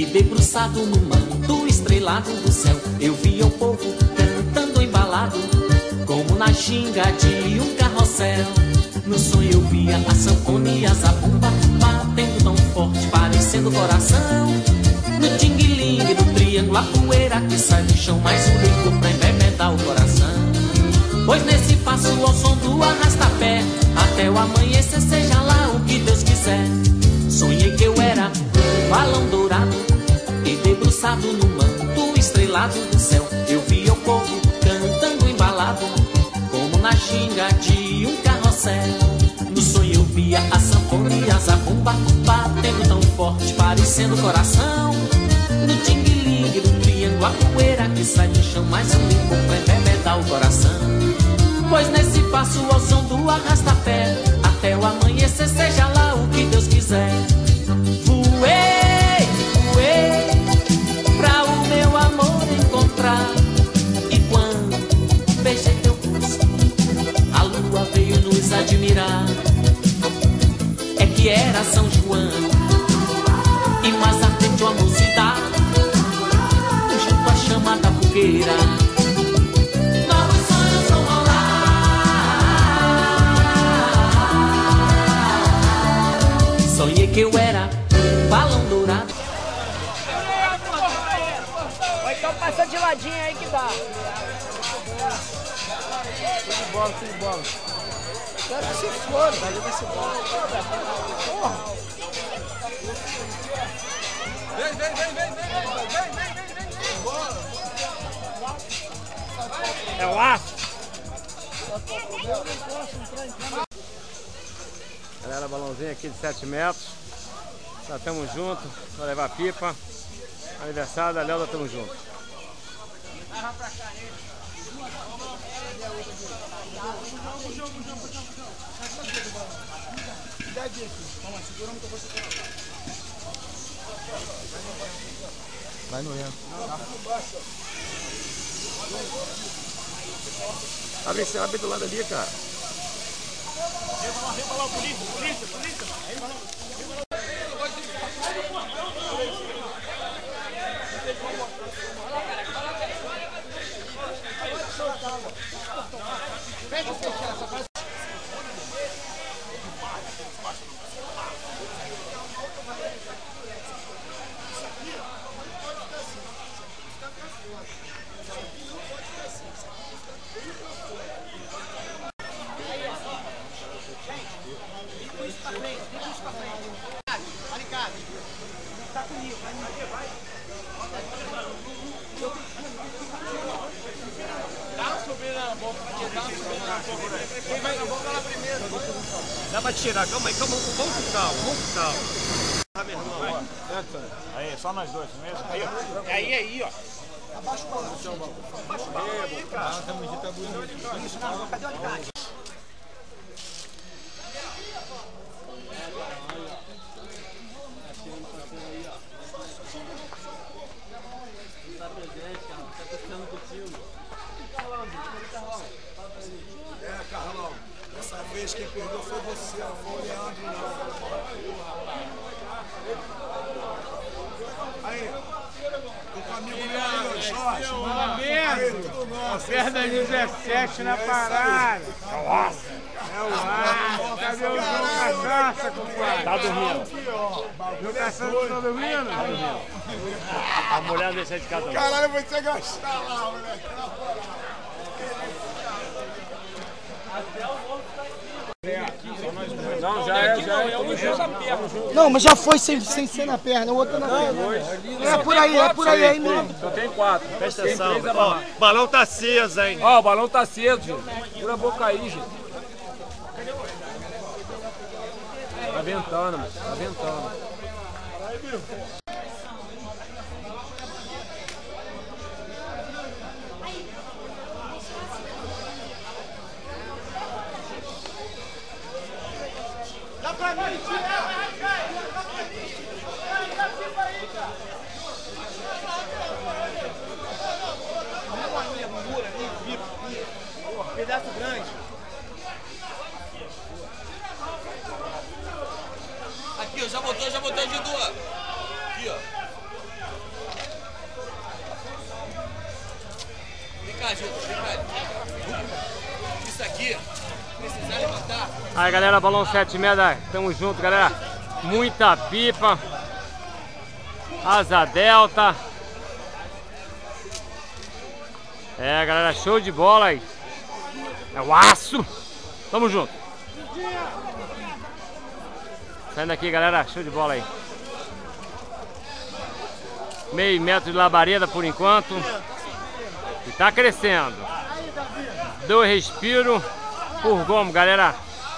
debruçado no manto estrelado do céu, eu via o povo cantando embalado, como na ginga de um carrossel. No sonho eu via a sanfona e a zabumba batendo tão forte, parecendo coração. No tingue-lingue do triângulo, a poeira que sai do chão, mais um licor pra embebedar o coração. Pois nesse passo ao som do arrasta-pé, até o amanhecer, seja lá o que Deus quiser. Sonhei que eu era um balão dourado e debruçado no manto estrelado do céu, eu via o povo cantando embalado, como na ginga de um carrossel. No sonho eu via a sanfona e a zabumba batendo tão forte, parecendo coração. No tingue-lingue do triângulo, a poeira que sai do chão, mais um licor pra embebedar o coração. Pois nesse passo ao som do arrasta-pé, até o amanhecer, seja lá o que Deus quiser. Voei, voei, pra o meu amor encontrar. E quando beijei teu rosto, a lua veio nos admirar. É que era São João, e mais à frente uma mocidade, junto à chama da fogueira. Sonhei que eu era um balão dourado. Ou então passa de ladinho aí que dá. Tudo de bola, tudo de bola. Quero que se for, dali vai ser bola. Porra! Vem. É o aço. Galera, balãozinho aqui de 7 metros. Já estamos juntos. Vai levar pipa. Aniversário da Léo, estamos juntos. Vai no erro. Abre do lado ali, cara. Vem pra lá, polícia. Fecha, fecha. Tá comigo, vai. Dá uma subida na boca, quem vai na boca lá primeiro. Dá pra tirar, calma aí, vamos com calma. Ah, meu irmão, ó. Aí, só nós dois mesmo. Aí, ó. Abaixa o balão. Abaixa o balão aí, cara. Isso na boca, cadê o alicate? Carlão, dessa vez quem perdeu foi você, não foi o Leandro, não. Aí, tô com o amigo meu aí, Jorge. A perda 17 na parada. Nossa. É o ar. Cadê o João Cachaça, compadre? Tá dormindo. João Cachaça tá dormindo? Tá dormindo. A mulher deixa de casa. Caralho, eu vou te gastar lá, moleque. Não, já é Não, mas já foi sem ser na perna, o outro na perna. É por aí mesmo. Só tem 4. Presta atenção. Ó, o balão tá aceso, hein? Ó, o balão tá aceso, gente. Pura a boca aí, gente. Tá ventando, mano. Tá ventando. Dá pra mim, tira! Pedaço grande. Aqui, ó, já botou de duas. Aqui, ó. Aí galera, balão 7 metros, tamo junto galera. Muita pipa. Asa delta. É galera, show de bola aí. É o aço. Tamo junto. Saindo aqui galera, show de bola aí. Meio metro de labareda por enquanto. E tá crescendo. Deu respiro por gomo galera.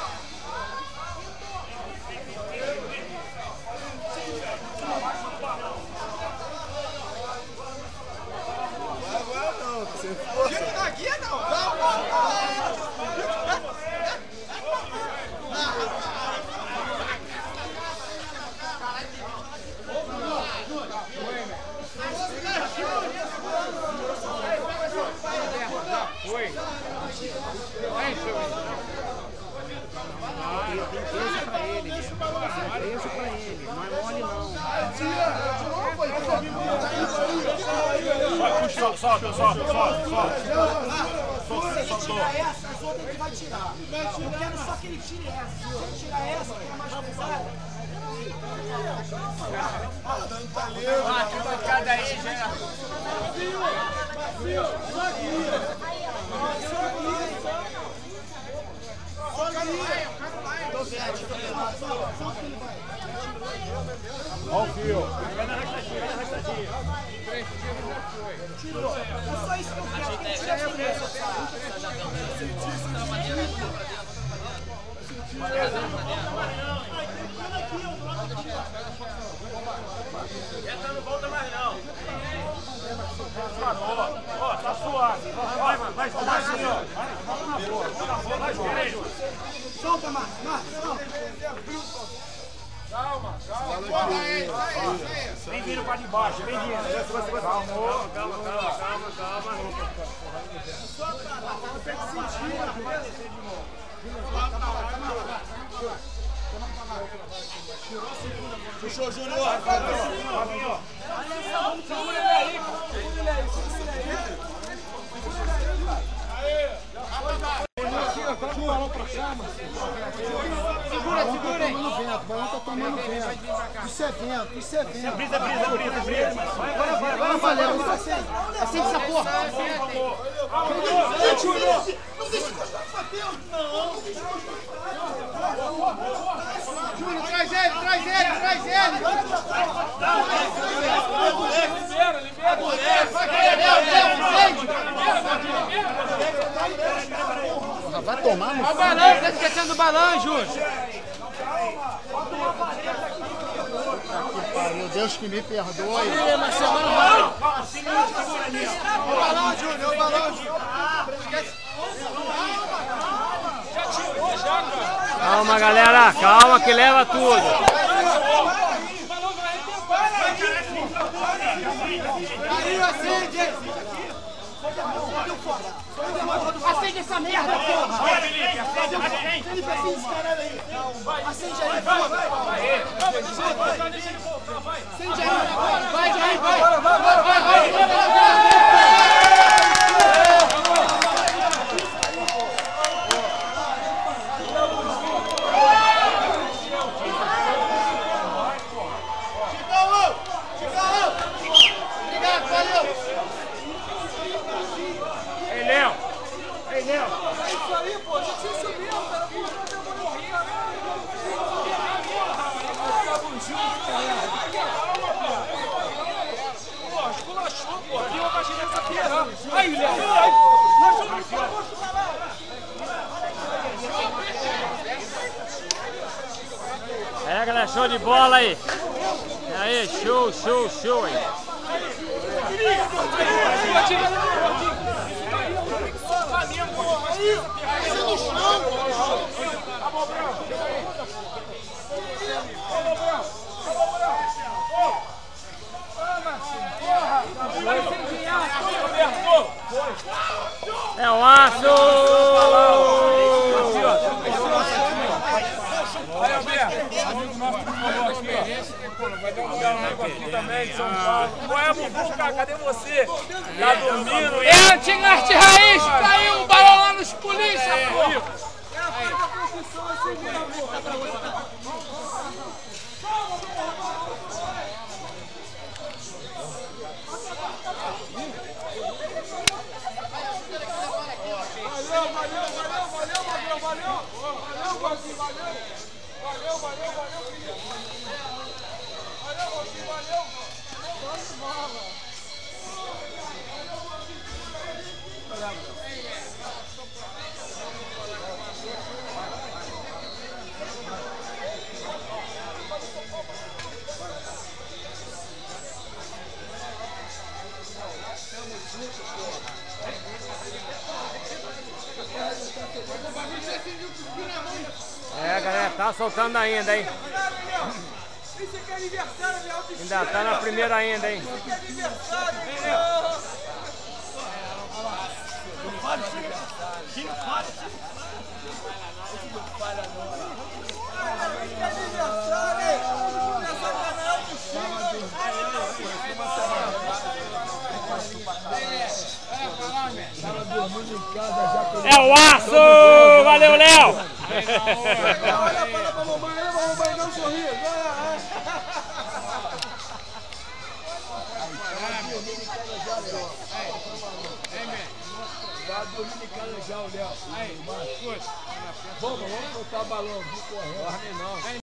Solta. As outras ele vai tirar. Eu quero só que ele tire essa. Se ele tirar essa, que é mais pesada. Que bancada aí, já. Olha o fio. Tirou. É só isso que eu quero. Essa não volta mais não. Ó, tá suave. Vai assim, ó. Vai na boa, vai direito. Solta, Márcio, solta. Calma. Vem vindo pra debaixo, vem vindo. Calma. Tem que sentir. Fechou, Júnior. Segura ele aí. Segura aí. O balão tá tomando vento. Isso é vento. Brisa. Vai, valeu. Acende essa porra. Não deixa encostar no papel. Não deixa encostar no papel. Júnior, traz ele. Vai tomar no balão, tá esquecendo do balão, Júnior. Meu Deus que me perdoe. O balão, Júnior. Calma galera, calma que leva tudo. Acende essa merda, porra! Felipe, acende esse caralho aí! Acende aí, porra! Acende aí, vai! É galera, show de bola aí. Aí, show aí. É o aço! Aí, Alberto, amigo nosso que falou aqui, ó. Vai dar um nego aqui também de São Paulo. Qual é, Bubu, cara? Cadê você? Tá dormindo? É, Antigarte Raiz, caiu um balão lá nos polícia, pô! É, galera, tá soltando ainda, hein? Isso aqui é aniversário de autoestima. Ainda tá na primeira ainda, hein? Isso aqui é aniversário, É o aço! Valeu, Léo! olha pra mamãe, dá um sorriso. Vai dormir em casa já, o Léo. Vamos botar balão, vamos correr. Não.